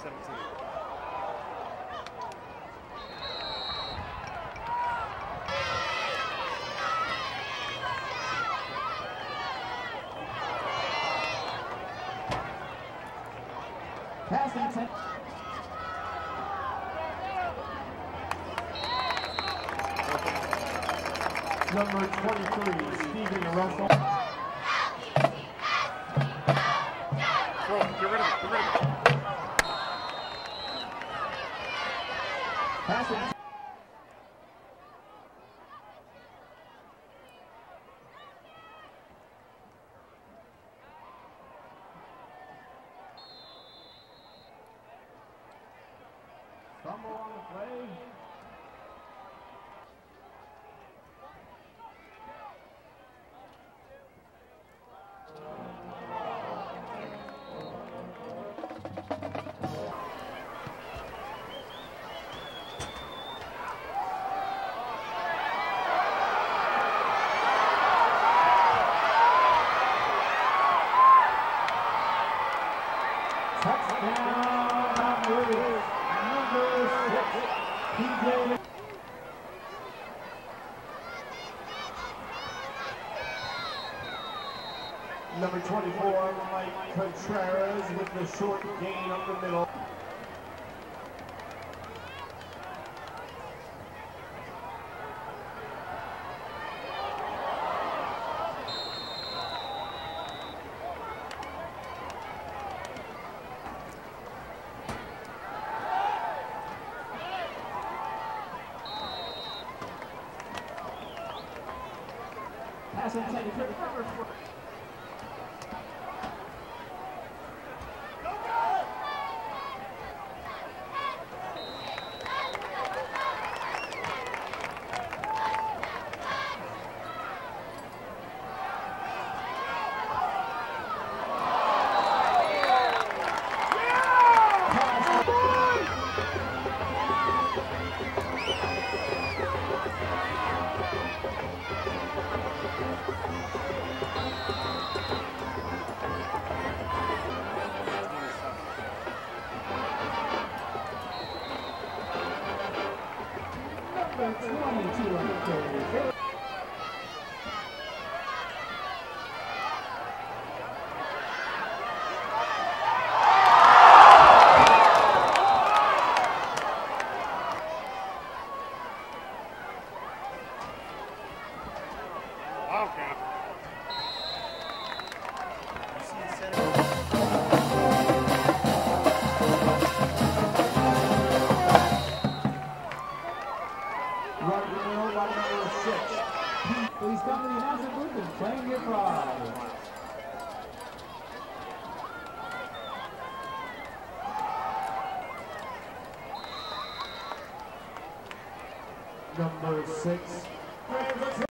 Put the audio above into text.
17. Passing 10. Number 23, Stephen Russell. Throw, get rid of it, get rid of it. Passing. Fumble on the play. Touchdown, number 6, PJ. Number 24, Mike Contreras with the short gain up the middle. Pass intended for number 4. Number 22 on the carry. Okay. Please come to the announcement booth and claim your prize. Number 6.